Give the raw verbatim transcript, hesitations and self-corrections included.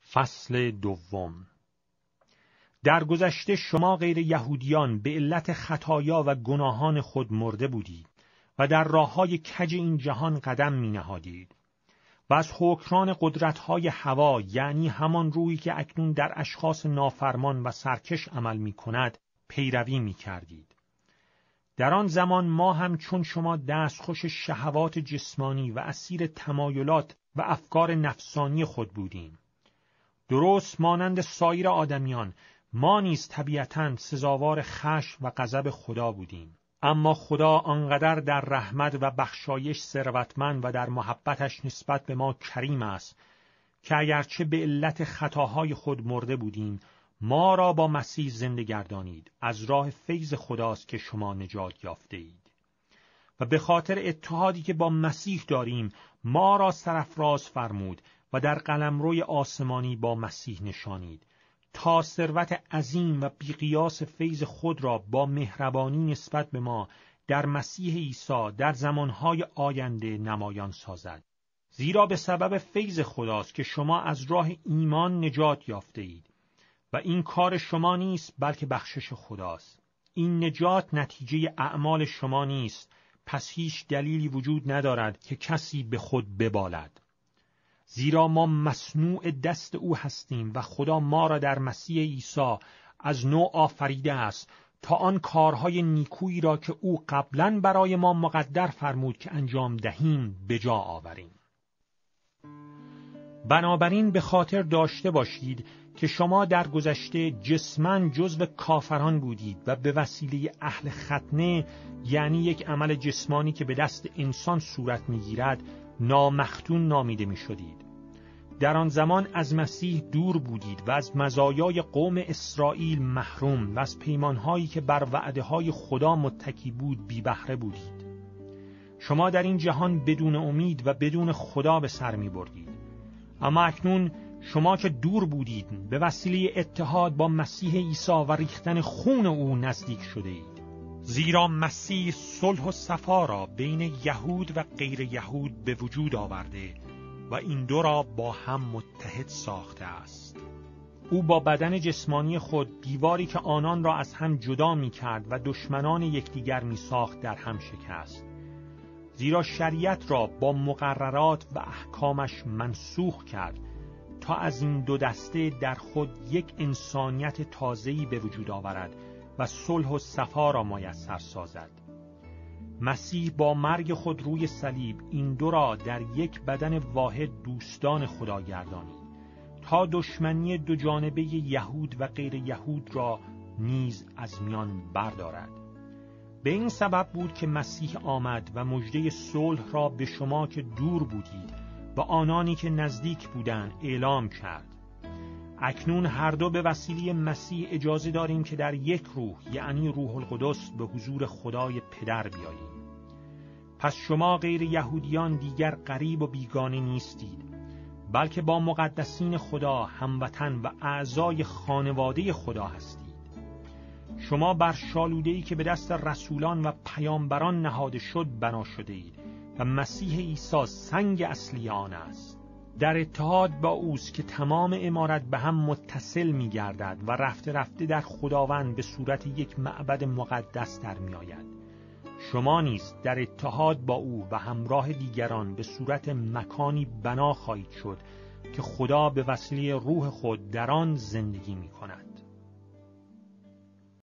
فصل دوم. در گذشته شما غیر یهودیان به علت خطایا و گناهان خود مرده بودید و در راههای کج این جهان قدم می نهادید و از حکران قدرت‌های هوا، یعنی همان روحی که اکنون در اشخاص نافرمان و سرکش عمل می کند، پیروی می کردید. در آن زمان ما هم چون شما دستخوش شهوات جسمانی و اسیر تمایلات و افکار نفسانی خود بودیم. درست مانند سایر آدمیان، ما نیز طبیعتاً سزاوار خشم و غضب خدا بودیم. اما خدا آنقدر در رحمت و بخشایش ثروتمند و در محبتش نسبت به ما کریم است که اگرچه به علت خطاهای خود مرده بودیم، ما را با مسیح زنده گردانید. از راه فیض خداست که شما نجات یافته اید. و به خاطر اتحادی که با مسیح داریم، ما را سرافراز فرمود و در قلمروی آسمانی با مسیح نشانید، تا ثروت عظیم و بی‌قیاس فیض خود را با مهربانی نسبت به ما در مسیح عیسی در زمانهای آینده نمایان سازد. زیرا به سبب فیض خداست که شما از راه ایمان نجات یافته اید و این کار شما نیست بلکه بخشش خداست. این نجات نتیجه اعمال شما نیست، پس هیچ دلیلی وجود ندارد که کسی به خود ببالد. زیرا ما مصنوع دست او هستیم و خدا ما را در مسیح عیسی از نو آفریده است تا آن کارهای نیکویی را که او قبلاً برای ما مقدر فرمود که انجام دهیم به جا آوریم. بنابراین به خاطر داشته باشید که شما در گذشته جسماً جزو کافران بودید و به وسیله اهل ختنه، یعنی یک عمل جسمانی که به دست انسان صورت می‌گیرد، نامختون نامیده می شدید. در آن زمان از مسیح دور بودید و از مزایای قوم اسرائیل محروم و از پیمانهایی که بر وعده‌های خدا متکی بود بی بهره بودید. شما در این جهان بدون امید و بدون خدا به سر می بردید. اما اکنون شما که دور بودید، به وسیله اتحاد با مسیح عیسی و ریختن خون او نزدیک شده اید. زیرا مسیح صلح و صفا را بین یهود و غیر یهود به وجود آورده و این دو را با هم متحد ساخته است. او با بدن جسمانی خود دیواری که آنان را از هم جدا می کرد و دشمنان یکدیگر می ساخت در هم شکست. زیرا شریعت را با مقررات و احکامش منسوخ کرد تا از این دو دسته در خود یک انسانیت تازه‌ای به وجود آورد و صلح و صفا را میسر سازد. مسیح با مرگ خود روی صلیب این دو را در یک بدن واحد دوستان خدا گردانید تا دشمنی دو جانبه یهود و غیر یهود را نیز از میان بردارد. به این سبب بود که مسیح آمد و مژده صلح را به شما که دور بودید و آنانی که نزدیک بودند اعلام کرد. اکنون هر دو به وسیله مسیح اجازه داریم که در یک روح، یعنی روح القدس، به حضور خدای پدر بیاییم. پس شما غیر یهودیان دیگر غریب و بیگانه نیستید، بلکه با مقدسین خدا هموطن و اعضای خانواده خدا هستید. شما بر شالوده‌ای که به دست رسولان و پیامبران نهاده شد بنا شده اید و مسیح عیسی سنگ اصلی آن است. در اتحاد با اوست که تمام عمارت به هم متصل می گردد و رفته رفته در خداوند به صورت یک معبد مقدس در می آید. شما نیز در اتحاد با او و همراه دیگران به صورت مکانی بنا خواهید شد که خدا به وسیله روح خود در آن زندگی می کند.